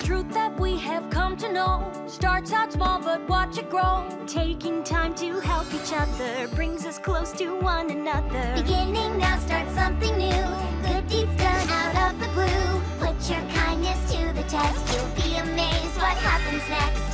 truth that we have come to know starts out small, but watch it grow. Taking time to help each other brings us close to one another. Beginning now, start something new. Good deeds done out of the blue. Put your kindness to the test. You'll be amazed what happens next.